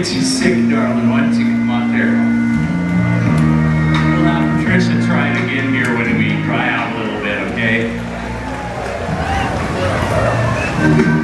get you sick, darling. Why don't you come out there? We'll have Patricia try it again here when we dry out a little bit, okay?